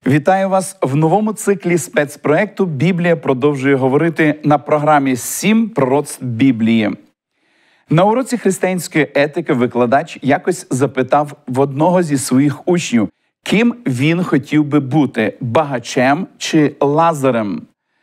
Вітаю вас в новому циклі спецпроекту «Біблія продовжує говорити» на програмі «7 пророцтв Біблії». На уроці християнської етики викладач якось запитав в одного зі своїх учнів, ким він хотів би бути – багачем чи Лазарем.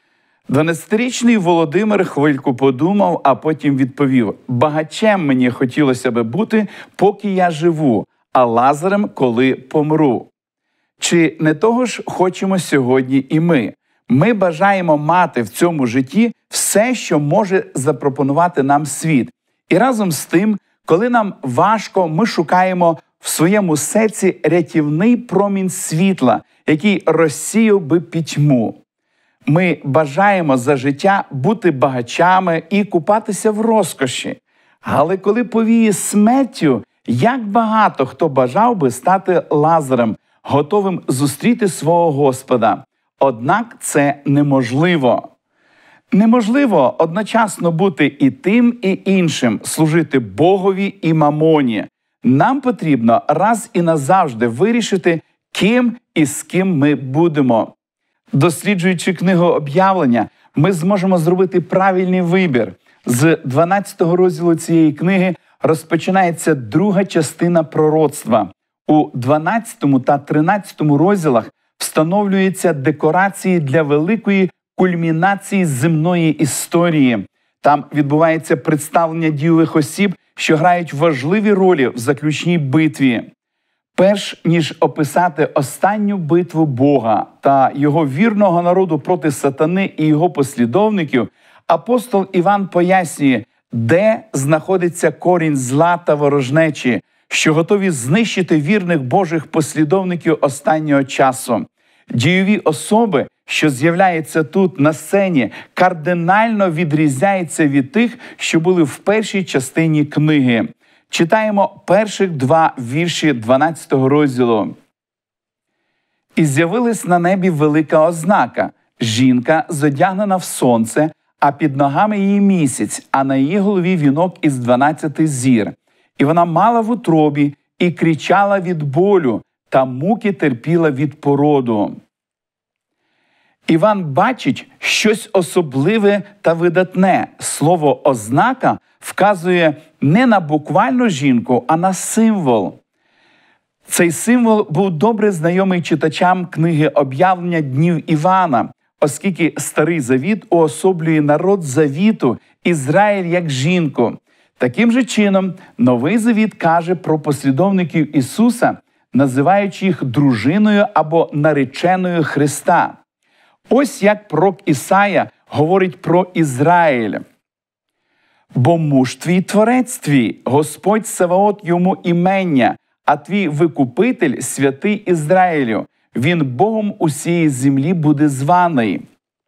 12-річний Володимир хвильку подумав, а потім відповів: «Багачем мені хотілося би бути, поки я живу, а Лазарем, коли помру». Чи не того ж хочемо сьогодні і ми? Ми бажаємо мати в цьому житті все, що може запропонувати нам світ. І разом з тим, коли нам важко, ми шукаємо в своєму серці рятівний промінь світла, який розсіяв би пітьму. Ми бажаємо за життя бути багачами і купатися в розкоші. Але коли повіє смертю, як багато хто бажав би стати Лазарем, готовим зустріти свого Господа. Однак це неможливо. Неможливо одночасно бути і тим, і іншим, служити Богові і мамоні. Нам потрібно раз і назавжди вирішити, ким і з ким ми будемо. Досліджуючи книгу Об'явлення, ми зможемо зробити правильний вибір. З 12-го розділу цієї книги розпочинається друга частина пророцтва. У 12 та 13 розділах встановлюються декорації для великої кульмінації земної історії. Там відбувається представлення дійових осіб, що грають важливі ролі в заключній битві. Перш ніж описати останню битву Бога та його вірного народу проти сатани і його послідовників, апостол Іван пояснює, де знаходиться корінь зла та ворожнечі, що готові знищити вірних Божих послідовників останнього часу. Дійові особи, що з'являються тут на сцені, кардинально відрізняються від тих, що були в першій частині книги. Читаємо перших 2 вірші 12 розділу. «І з'явилась на небі велика ознака. Жінка, зодягнена в сонце, а під ногами її місяць, а на її голові вінок із 12 зір. І вона мала в утробі і кричала від болю, та муки терпіла від породу». Іван бачить щось особливе та видатне. Слово «ознака» вказує не на буквальну жінку, а на символ. Цей символ був добре знайомий читачам книги «Об'явлення днів Івана», оскільки Старий Завіт уособлює народ Завіту, Ізраїль як жінку. Таким же чином, Новий Завіт каже про послідовників Ісуса, називаючи їх дружиною або нареченою Христа. Ось як пророк Ісая говорить про Ізраїль. «Бо муж твій творець твій, Господь Саваот йому імення, а твій викупитель святий Ізраїлю, він Богом усієї землі буде званий».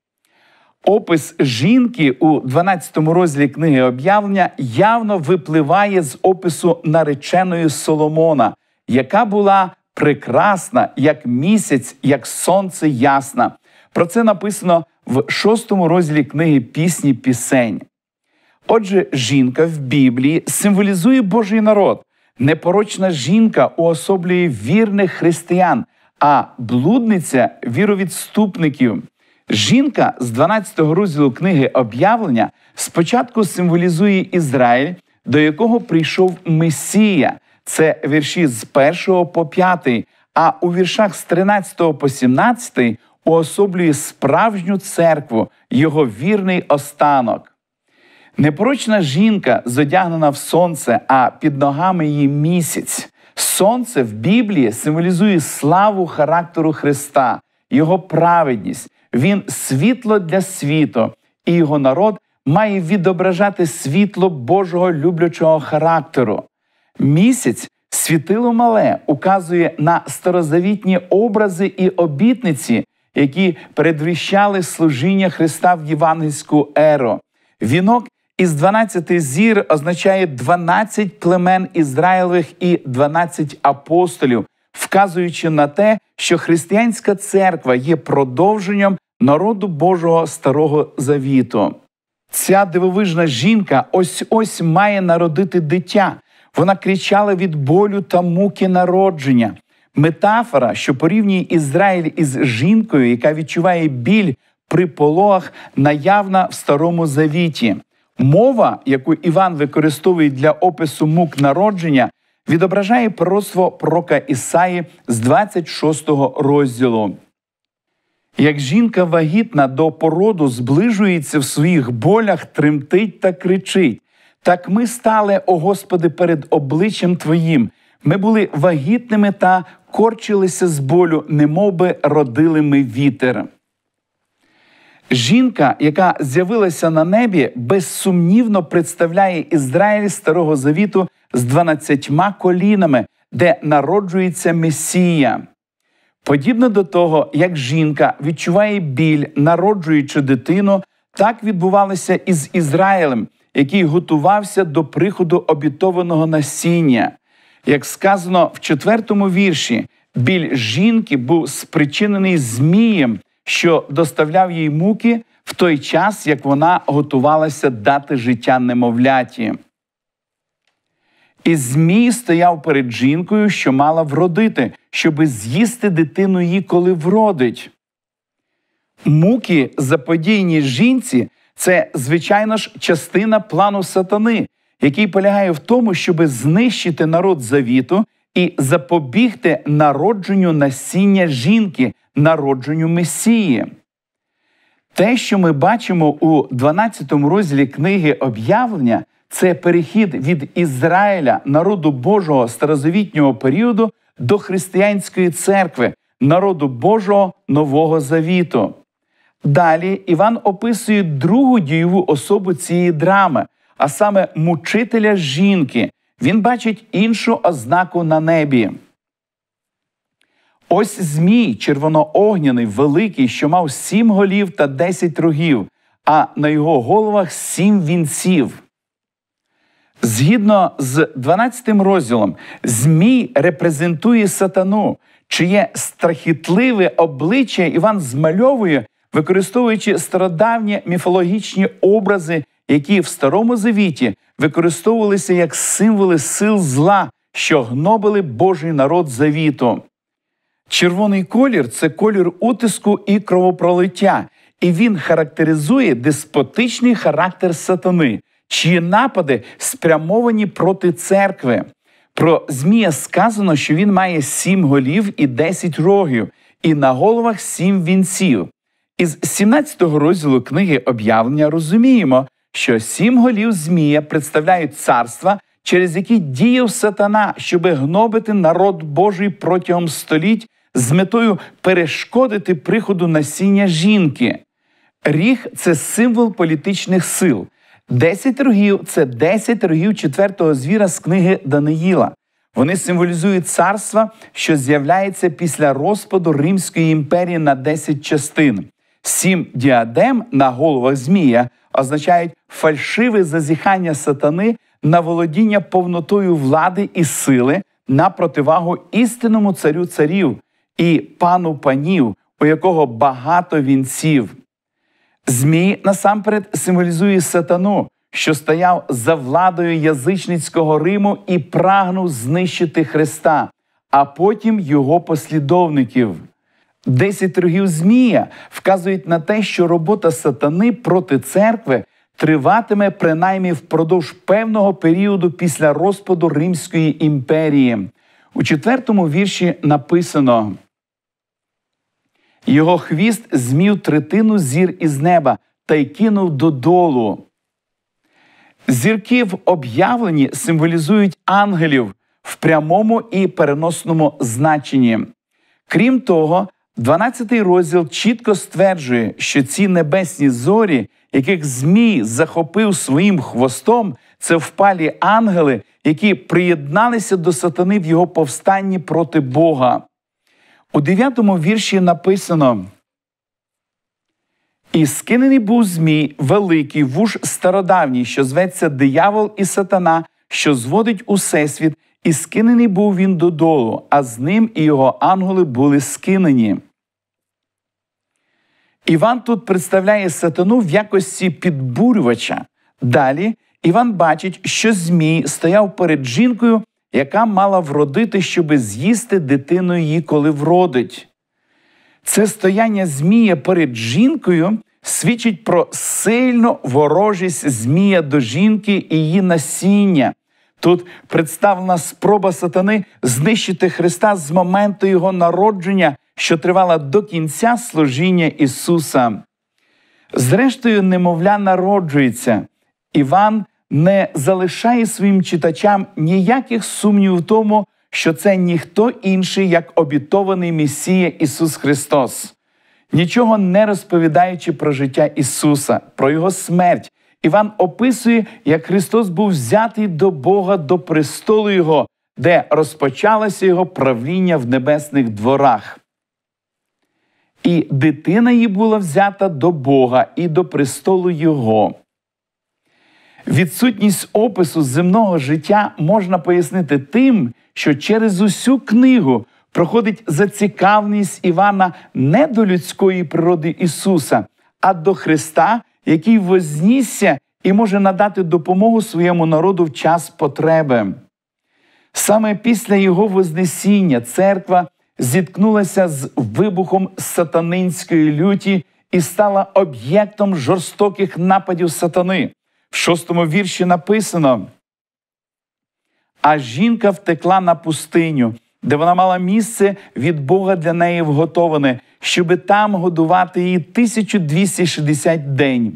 Опис жінки у 12 розділі книги Об'явлення явно випливає з опису нареченої Соломона, яка була прекрасна, як місяць, як сонце ясна. Про це написано в 6 розділі книги «Пісні пісень». Отже, жінка в Біблії символізує Божий народ. Непорочна жінка уособлює вірних християн, а блудниця – віровідступників. Жінка з 12 розділу книги Об'явлення спочатку символізує Ізраїль, до якого прийшов Месія. Це вірші з 1 по 5, а у віршах з 13 по 17 уособлює справжню церкву, його вірний останок. Непорочна жінка, зодягнена в сонце, а під ногами її місяць. Сонце в Біблії символізує славу характеру Христа, його праведність. Він – світло для світу, і його народ має відображати світло Божого люблячого характеру. Місяць – світило мале, указує на старозавітні образи і обітниці, які передвіщали служіння Христа в євангельську еру. Вінок із 12 зір означає 12 племен Ізраїлевих і 12 апостолів, вказуючи на те, що християнська церква є продовженням народу Божого Старого Завіту. Ця дивовижна жінка ось-ось має народити дитя. Вона кричала від болю та муки народження. Метафора, що порівнює Ізраїль із жінкою, яка відчуває біль при пологах, наявна в Старому Завіті. Мова, яку Іван використовує для опису мук народження, відображає пророцтво пророка Ісаї з 26 розділу. Як жінка вагітна до породу зближується в своїх болях, тремтить та кричить, так ми стали, о Господи, перед обличчям Твоїм. Ми були вагітними та корчилися з болю, немовби родили ми вітер. Жінка, яка з'явилася на небі, безсумнівно представляє Ізраїль Старого Завіту з 12 колінами, де народжується Месія. Подібно до того, як жінка відчуває біль, народжуючи дитину, так відбувалося і з Ізраїлем, який готувався до приходу обітованого насіння. Як сказано в 4-му вірші, біль жінки був спричинений змієм, що доставляв їй муки в той час, як вона готувалася дати життя немовляті. І Змій стояв перед жінкою, що мала вродити, щоби з'їсти дитину її, коли вродить. Муки, заподіяні жінці, це, звичайно ж, частина плану сатани, який полягає в тому, щоби знищити народ завіту і запобігти народженню насіння жінки, народженню Месії. Те, що ми бачимо у 12 розділі книги «Об'явлення», це перехід від Ізраїля, народу Божого старозавітнього періоду, до християнської церкви, народу Божого Нового Завіту. Далі Іван описує другу дієву особу цієї драми, а саме мучителя жінки. Він бачить іншу ознаку на небі. Ось Змій, червоноогняний, великий, що мав 7 голів та 10 рогів, а на його головах 7 вінців. Згідно з 12 розділом, Змій репрезентує сатану, чиє страхітливе обличчя Іван змальовує, використовуючи стародавні міфологічні образи, які в Старому Завіті використовувалися як символи сил зла, що гнобили Божий народ завіту. Червоний колір – це колір утиску і кровопролиття, і він характеризує деспотичний характер сатани, чиї напади спрямовані проти церкви. Про Змія сказано, що він має 7 голів і 10 рогів, і на головах 7 вінців. Із 17 розділу книги «Об'явлення» розуміємо, що 7 голів Змія представляють царства, через які діяв сатана, щоби гнобити народ Божий протягом століть з метою перешкодити приходу насіння жінки. Ріг – це символ політичних сил. 10 рогів – це 10 рогів 4-го звіра з книги Даниїла. Вони символізують царства, що з'являється після розпаду Римської імперії на 10 частин. 7 діадем на головах Змія означають фальшиве зазіхання сатани на володіння повнотою влади і сили на противагу істинному царю царів і пану панів, у якого багато вінців. Змій насамперед символізує сатану, що стояв за владою язичницького Риму і прагнув знищити Христа, а потім його послідовників. 10 рогів Змія вказують на те, що робота сатани проти церкви триватиме принаймні впродовж певного періоду після розпаду Римської імперії. У 4-му вірші написано: «Його хвіст змів третину зір із неба та й кинув додолу». Зірки в об'явленні символізують ангелів в прямому і переносному значенні. Крім того, 12-й розділ чітко стверджує, що ці небесні зорі, яких Змій захопив своїм хвостом, це впалі ангели, які приєдналися до сатани в його повстанні проти Бога. У 9-му вірші написано: «І скинений був Змій, великий, вуж стародавній, що зветься диявол і сатана, що зводить усесвіт, і скинений був він додолу, а з ним і його ангели були скинені». Іван тут представляє сатану в якості підбурювача. Далі Іван бачить, що Змій стояв перед жінкою, яка мала вродити, щоби з'їсти дитину її, коли вродить. Це стояння Змія перед жінкою свідчить про сильну ворожість Змія до жінки і її насіння. Тут представлена спроба сатани знищити Христа з моменту Його народження, що тривала до кінця служіння Ісуса. Зрештою, немовля народжується. Іван не залишає своїм читачам ніяких сумнівів в тому, що це ніхто інший, як обітований Месія Ісус Христос. Нічого не розповідаючи про життя Ісуса, про Його смерть, Іван описує, як Христос був взятий до Бога, до престолу Його, де розпочалося Його правління в небесних дворах. І дитина її була взята до Бога і до престолу Його. Відсутність опису земного життя можна пояснити тим, що через усю книгу проходить зацікавленість Івана не до людської природи Ісуса, а до Христа, який вознісся і може надати допомогу своєму народу в час потреби. Саме після Його вознесіння церква зіткнулася з вибухом сатанинської люті і стала об'єктом жорстоких нападів сатани. В 6-му вірші написано: «А жінка втекла на пустиню, де вона мала місце від Бога для неї вготоване, щоби там годувати її 1260 день».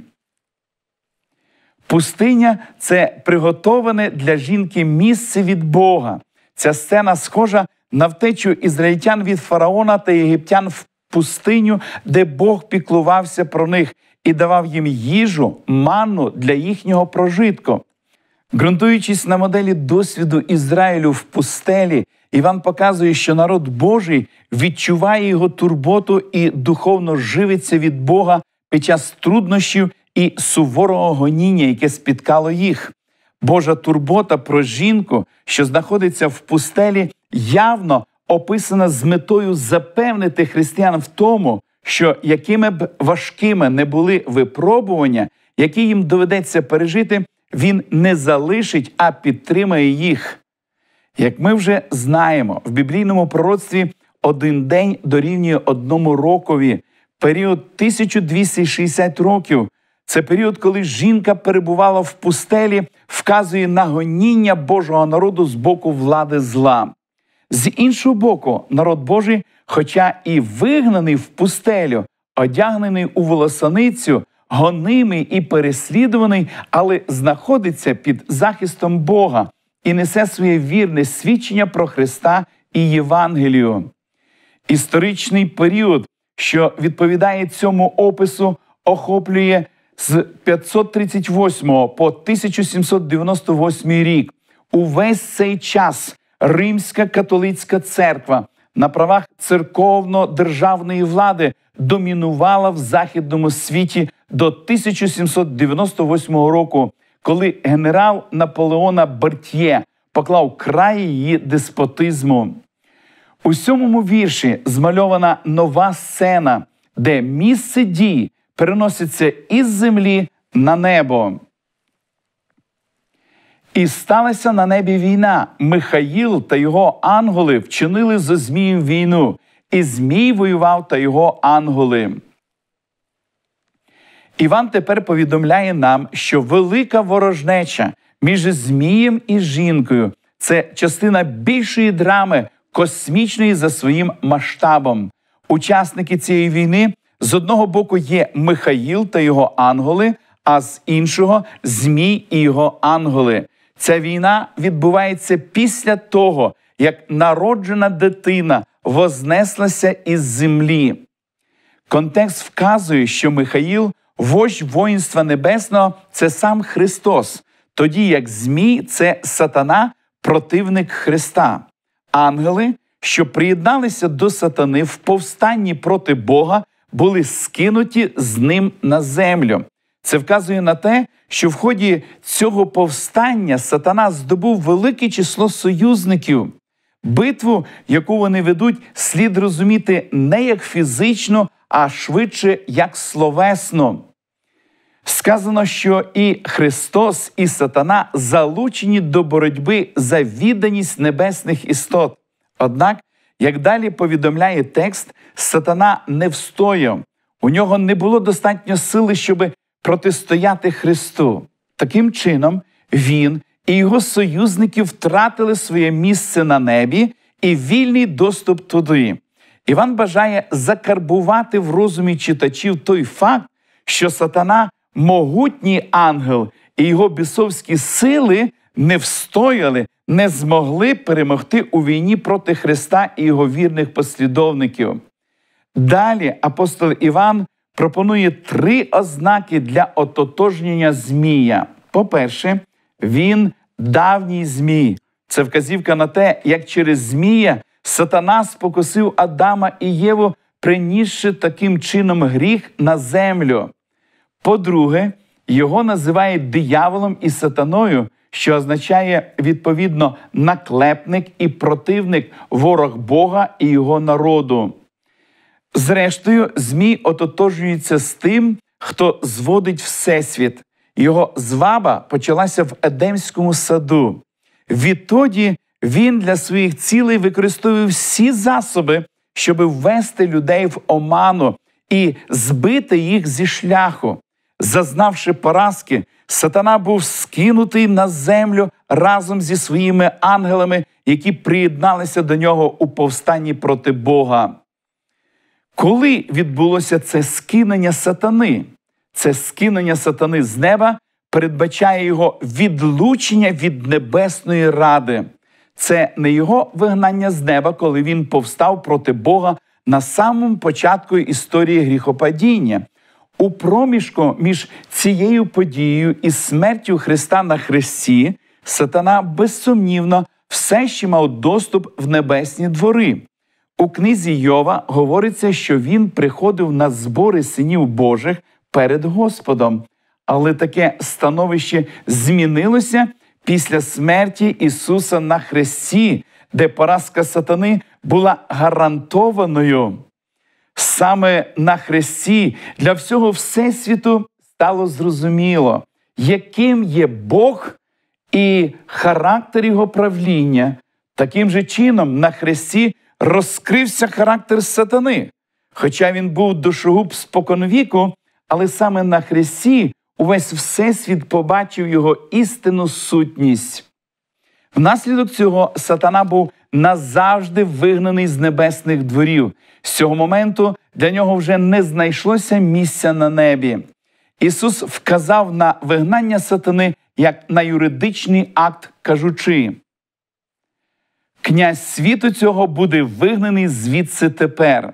Пустиня – це приготоване для жінки місце від Бога. Ця сцена схожа на втечу ізраїльтян від фараона та єгиптян в пустиню, де Бог піклувався про них і давав їм їжу, манну для їхнього прожитку. Ґрунтуючись на моделі досвіду Ізраїлю в пустелі, Іван показує, що народ Божий відчуває його турботу і духовно живиться від Бога під час труднощів і суворого гоніння, яке спіткало їх. Божа турбота про жінку, що знаходиться в пустелі, явно описана з метою запевнити християн в тому, що якими б важкими не були випробування, які їм доведеться пережити, Він не залишить, а підтримає їх. Як ми вже знаємо, в біблійному пророцтві один день дорівнює одному рокові. Період 1260 років – це період, коли жінка перебувала в пустелі, вказує на гоніння Божого народу з боку влади зла. З іншого боку, народ Божий, хоча і вигнаний в пустелю, одягнений у волосаницю, гонимий і переслідуваний, але знаходиться під захистом Бога і несе своє вірне свідчення про Христа і Євангелію. Історичний період, що відповідає цьому опису, охоплює з 538 по 1798 рік. Увесь цей час Римська католицька церква на правах церковно-державної влади домінувала в західному світі до 1798 року, коли генерал Наполеона Бертьє поклав край її деспотизму. У 7-му вірші змальована нова сцена, де місце дій переноситься із землі на небо. «І сталася на небі війна. Михаїл та його ангели вчинили зо Змієм війну, і Змій воював та його ангели». Іван тепер повідомляє нам, що велика ворожнеча між Змієм і жінкою – це частина більшої драми, космічної за своїм масштабом. Учасники цієї війни з одного боку є Михаїл та його ангели, а з іншого – Змій і його ангели. Ця війна відбувається після того, як народжена дитина вознеслася із землі. Контекст вказує, що Михаїл, вождь воїнства небесного, це сам Христос, тоді як Змій – це сатана, противник Христа. Ангели, що приєдналися до сатани в повстанні проти Бога, були скинуті з ним на землю. Це вказує на те, що в ході цього повстання сатана здобув велике число союзників. Битву, яку вони ведуть, слід розуміти не як фізично, а швидше як словесно. Сказано, що і Христос, і Сатана залучені до боротьби за відданість небесних істот. Однак, як далі повідомляє текст, Сатана не встояв. У нього не було достатньо сили, щоб протистояти Христу. Таким чином, він і його союзники втратили своє місце на небі і вільний доступ туди. Іван бажає закарбувати в розумі читачів той факт, що Сатана – могутній ангел, і його бісовські сили не встояли, не змогли перемогти у війні проти Христа і його вірних послідовників. Далі апостол Іван пропонує 3 ознаки для ототожнення Змія. По-перше, він давній Змій. Це вказівка на те, як через Змія Сатана спокусив Адама і Єву, принісши таким чином гріх на землю. По-друге, його називають дияволом і сатаною, що означає, відповідно, наклепник і противник, ворог Бога і його народу. Зрештою, Змій ототожнюється з тим, хто зводить Всесвіт. Його зваба почалася в Едемському саду. Відтоді він для своїх цілей використовує всі засоби, щоб ввести людей в оману і збити їх зі шляху. Зазнавши поразки, Сатана був скинутий на землю разом зі своїми ангелами, які приєдналися до нього у повстанні проти Бога. Коли відбулося це скинення Сатани? Це скинення Сатани з неба передбачає його відлучення від Небесної Ради. Це не його вигнання з неба, коли він повстав проти Бога на самому початку історії гріхопадіння. У проміжку між цією подією і смертю Христа на хресті Сатана безсумнівно все ще мав доступ в небесні двори. У книзі Йова говориться, що він приходив на збори синів Божих перед Господом. Але таке становище змінилося після смерті Ісуса на хресті, де поразка Сатани була гарантованою. Саме на хресті для всього Всесвіту стало зрозуміло, яким є Бог і характер Його правління. Таким же чином на хресті розкрився характер Сатани. Хоча він був душогуб споконвіку, але саме на хресті увесь Всесвіт побачив його істинну сутність. Внаслідок цього Сатана був назавжди вигнаний з небесних дворів. З цього моменту для нього вже не знайшлося місця на небі. Ісус вказав на вигнання Сатани як на юридичний акт, кажучи: «Князь світу цього буде вигнаний звідси тепер».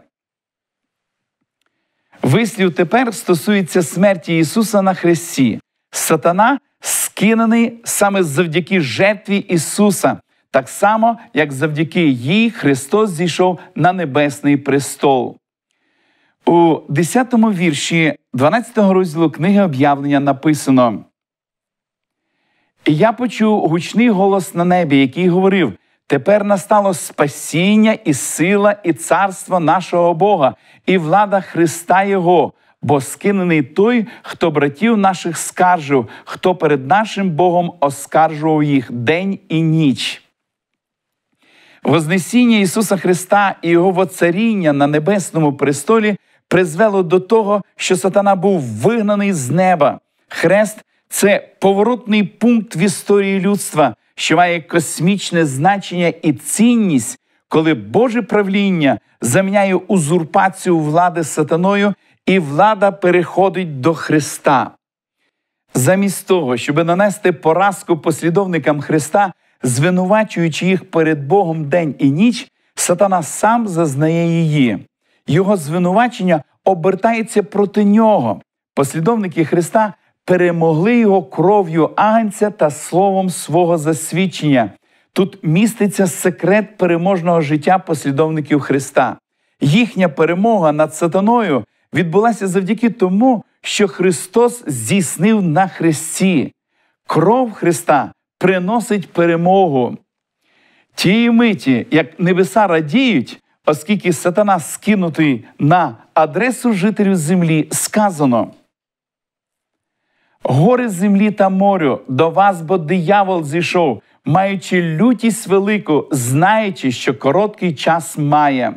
Вислів «тепер» стосується смерті Ісуса на хресті. Сатана скинений саме завдяки жертві Ісуса, так само, як завдяки їй Христос зійшов на небесний престол. У 10-му вірші 12-го розділу книги Об'явлення написано: «І я почув гучний голос на небі, який говорив: тепер настало спасіння і сила, і царство нашого Бога, і влада Христа Його, бо скинений той, хто братів наших скаржив, хто перед нашим Богом оскаржував їх день і ніч». Вознесіння Ісуса Христа і Його воцаріння на небесному престолі призвело до того, що Сатана був вигнаний з неба. Хрест – це поворотний пункт в історії людства, що має космічне значення і цінність, коли Боже правління заміняє узурпацію влади Сатаною, і влада переходить до Христа. Замість того, щоб нанести поразку послідовникам Христа, звинувачуючи їх перед Богом день і ніч, Сатана сам зазнає її. Його звинувачення обертається проти нього. Послідовники Христа перемогли його кров'ю агнця та словом свого засвідчення. Тут міститься секрет переможного життя послідовників Христа. Їхня перемога над Сатаною відбулася завдяки тому, що Христос здійснив на хресті. Кров Христа приносить перемогу. Тієї миті, як небеса радіють, оскільки Сатана скинутий на адресу жителів землі, сказано: Гори землі та морю, до вас бо диявол зійшов, маючи лютість велику, знаючи, що короткий час має».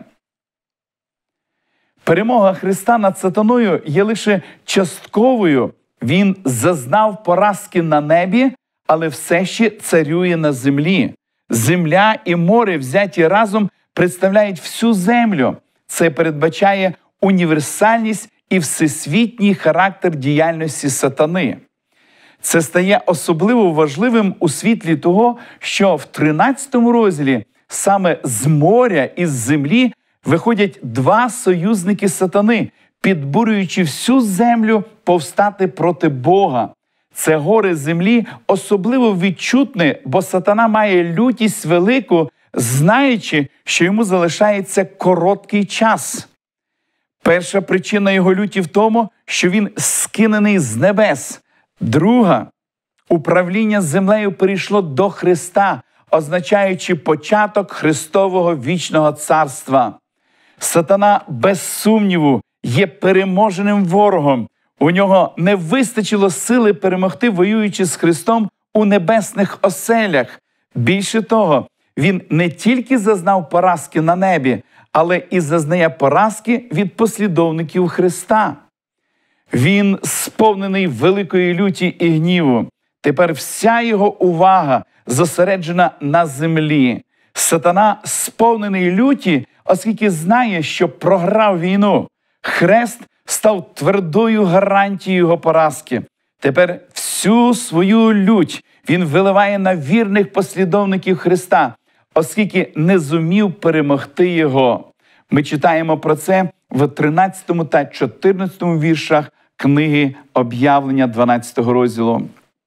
Перемога Христа над сатаною є лише частковою. Він зазнав поразки на небі, але все ще царює на землі. Земля і море, взяті разом, представляють всю землю. Це передбачає універсальність і всесвітній характер діяльності сатани. Це стає особливо важливим у світлі того, що в 13 розділі саме з моря і з землі виходять два союзники сатани, підбурюючи всю землю повстати проти Бога. Це гори землі особливо відчутне, бо сатана має лютість велику, знаючи, що йому залишається короткий час. Перша причина його люті в тому, що він скинений з небес. Друга – управління землею перейшло до Христа, означаючи початок Христового вічного царства. Сатана, без сумніву, є переможеним ворогом. У нього не вистачило сили перемогти, воюючи з Христом у небесних оселях. Більше того, він не тільки зазнав поразки на небі, але і зазнає поразки від послідовників Христа. Він сповнений великої люті і гніву. Тепер вся його увага зосереджена на землі. Сатана сповнений люті, оскільки знає, що програв війну. Хрест став твердою гарантією його поразки. Тепер всю свою лють він виливає на вірних послідовників Христа, оскільки не зумів перемогти його. Ми читаємо про це в 13 та 14 віршах книги Об'явлення 12 розділу.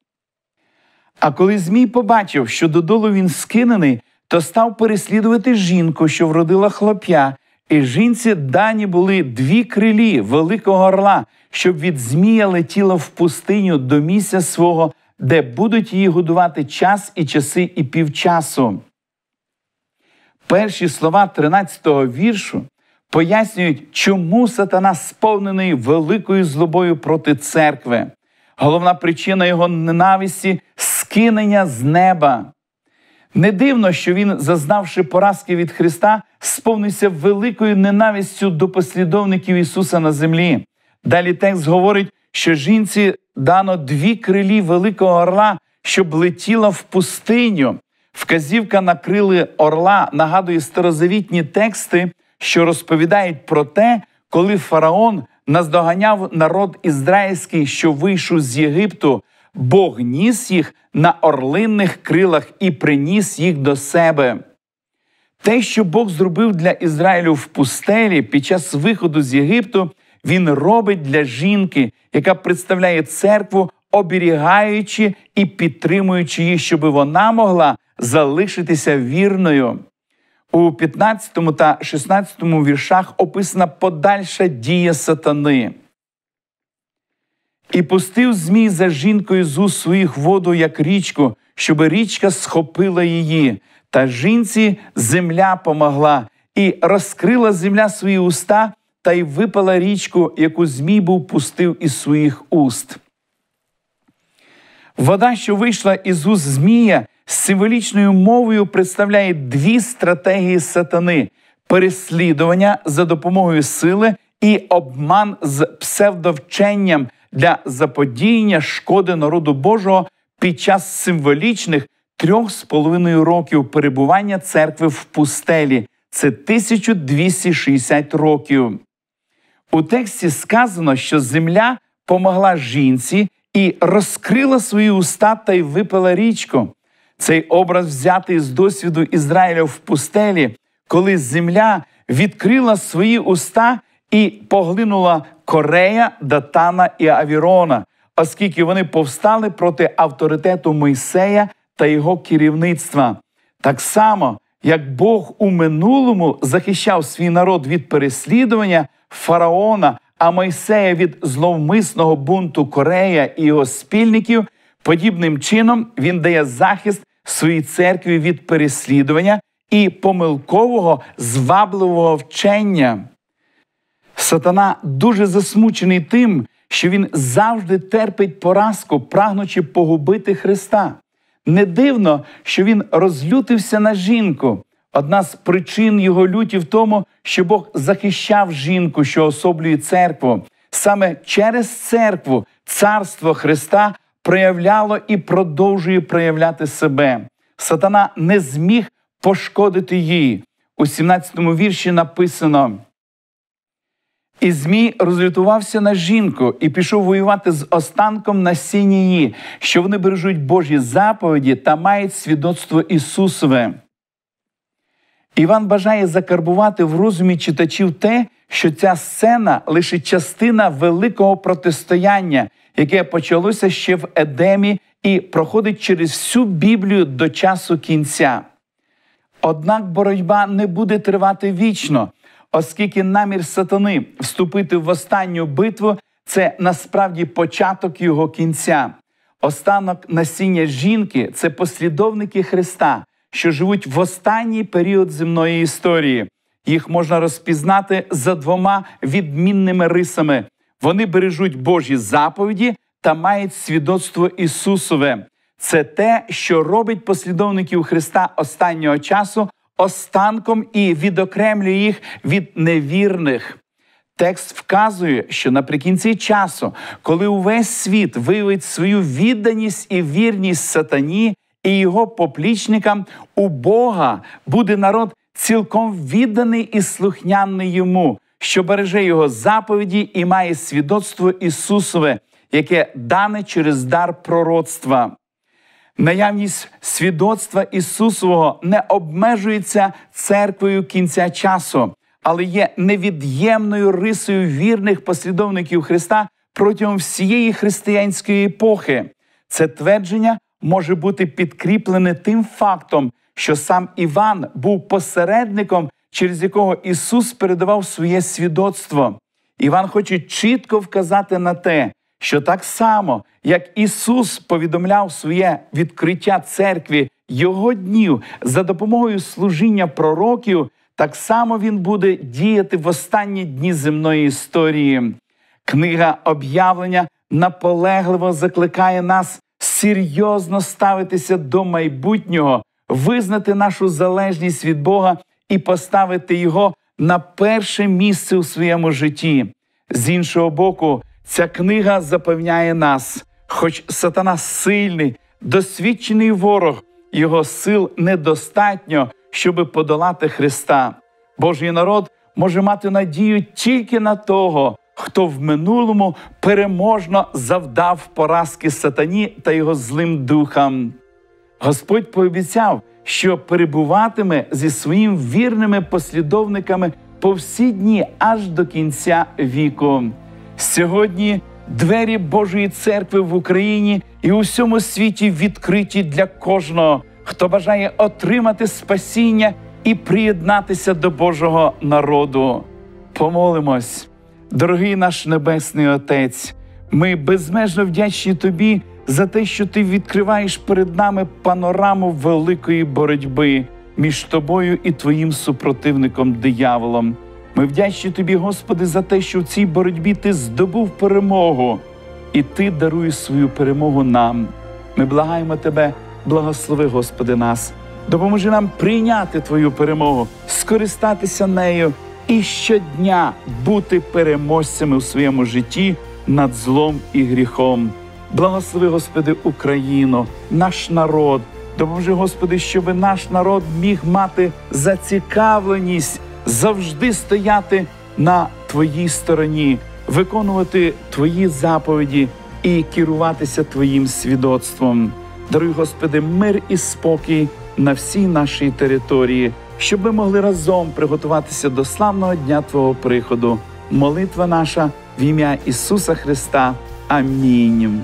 «А коли Змій побачив, що додолу він скинений, то став переслідувати жінку, що вродила хлоп'я, і жінці дані були 2 крилі великого орла, щоб від Змія летіла в пустиню до місця свого, де будуть її годувати час і часи і півчасу». Перші слова 13-го віршу пояснюють, чому сатана сповнений великою злобою проти церкви. Головна причина його ненависті – скинення з неба. Не дивно, що він, зазнавши поразки від Христа, сповнився великою ненавистю до послідовників Ісуса на землі. Далі текст говорить, що жінці дано 2 крилі великого орла, щоб летіла в пустиню. Вказівка на крили орла нагадує старозавітні тексти, що розповідають про те, коли фараон наздоганяв народ ізраїльський, що вийшов з Єгипту, Бог ніс їх на орлинних крилах і приніс їх до себе. Те, що Бог зробив для Ізраїлю в пустелі під час виходу з Єгипту, Він робить для жінки, яка представляє церкву, оберігаючи і підтримуючи її, щоб вона могла залишитися вірною. У 15 та 16 віршах описана подальша дія сатани. «І пустив Змій за жінкою з уст своїх воду, як річку, щоб річка схопила її. Та жінці земля помогла, і розкрила земля свої уста, та й випала річку, яку Змій був пустив із своїх уст». Вода, що вийшла із уст Змія, з символічною мовою представляє 2 стратегії сатани – переслідування за допомогою сили і обман з псевдовченням для заподіяння шкоди народу Божого під час символічних 3,5 років перебування церкви в пустелі. Це 1260 років. У тексті сказано, що земля помогла жінці і розкрила свої уста та й випила річку. Цей образ взятий з досвіду Ізраїля в пустелі, коли земля відкрила свої уста і поглинула Корея, Датана і Авірона, оскільки вони повстали проти авторитету Мойсея та його керівництва. Так само, як Бог у минулому захищав свій народ від переслідування фараона, а Мойсея від зловмисного бунту Корея і його спільників, подібним чином він дає захист своїй церкві від переслідування і помилкового, звабливого вчення. Сатана дуже засмучений тим, що він завжди терпить поразку, прагнучи погубити Христа. Не дивно, що він розлютився на жінку. Одна з причин його люті в тому, що Бог захищав жінку, що особлює церкву. Саме через церкву царство Христа проявляло і продовжує проявляти себе. Сатана не зміг пошкодити її. У 17-му вірші написано: «І Змій розлютувався на жінку і пішов воювати з останком насіння її, що вони бережуть Божі заповіді та мають свідоцтво Ісусове». Іван бажає закарбувати в розумі читачів те, що ця сцена – лише частина великого протистояння, яке почалося ще в Едемі і проходить через всю Біблію до часу кінця. Однак боротьба не буде тривати вічно, оскільки намір сатани вступити в останню битву – це насправді початок його кінця. Останок насіння жінки – це послідовники Христа, що живуть в останній період земної історії. Їх можна розпізнати за двома відмінними рисами. Вони бережуть Божі заповіді та мають свідоцтво Ісусове. Це те, що робить послідовників Христа останнього часу останком і відокремлює їх від невірних. Текст вказує, що наприкінці часу, коли увесь світ виявить свою відданість і вірність сатані і його поплічникам, у Бога буде народ цілком відданий і слухняний йому, що береже його заповіді і має свідоцтво Ісусове, яке дане через дар пророцтва. Наявність свідоцтва Ісусового не обмежується церквою кінця часу, але є невід'ємною рисою вірних послідовників Христа протягом всієї християнської епохи. Це твердження може бути підкріплене тим фактом, що сам Іван був посередником, через якого Ісус передавав своє свідоцтво. Іван хоче чітко вказати на те, що так само, як Ісус повідомляв своє відкриття церкві його днів за допомогою служіння пророків, так само Він буде діяти в останні дні земної історії. Книга «Об'явлення» наполегливо закликає нас серйозно ставитися до майбутнього, визнати нашу залежність від Бога і поставити Його на перше місце у своєму житті. З іншого боку, ця книга запевняє нас, хоч сатана сильний, досвідчений ворог, його сил недостатньо, щоби подолати Христа. Божий народ може мати надію тільки на того, хто в минулому переможно завдав поразки сатані та його злим духам. Господь пообіцяв, що перебуватиме зі своїм вірними послідовниками по всі дні аж до кінця віку. Сьогодні двері Божої церкви в Україні і у всьому світі відкриті для кожного, хто бажає отримати спасіння і приєднатися до Божого народу. Помолимось. Дорогий наш Небесний Отець, ми безмежно вдячні Тобі за те, що Ти відкриваєш перед нами панораму великої боротьби між Тобою і Твоїм супротивником дияволом. Ми вдячні Тобі, Господи, за те, що в цій боротьбі Ти здобув перемогу, і Ти даруєш свою перемогу нам. Ми благаємо Тебе, благослови, Господи, нас. Допоможи нам прийняти Твою перемогу, скористатися нею і щодня бути переможцями у своєму житті над злом і гріхом. Благослови, Господи, Україну, наш народ. Допоможи, Господи, щоб наш народ міг мати зацікавленість завжди стояти на Твоїй стороні, виконувати Твої заповіді і керуватися Твоїм свідоцтвом. Даруй, Господи, мир і спокій на всій нашій території, щоб ми могли разом приготуватися до славного дня Твого приходу. Молитва наша в ім'я Ісуса Христа. Амінь.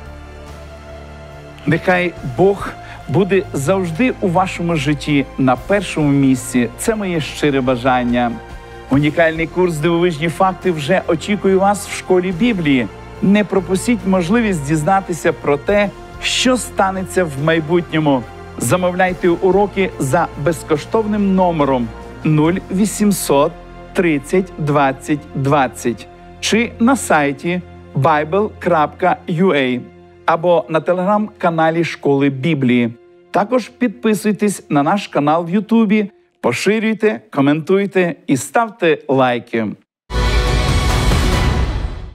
Нехай Бог буде завжди у вашому житті на першому місці. Це моє щире бажання. Унікальний курс «Дивовижні факти» вже очікує вас в школі Біблії. Не пропустіть можливість дізнатися про те, що станеться в майбутньому. Замовляйте уроки за безкоштовним номером 0800 30 20 20 чи на сайті bible.ua або на телеграм-каналі Школи Біблії. Також підписуйтесь на наш канал в Ютубі, поширюйте, коментуйте і ставте лайки.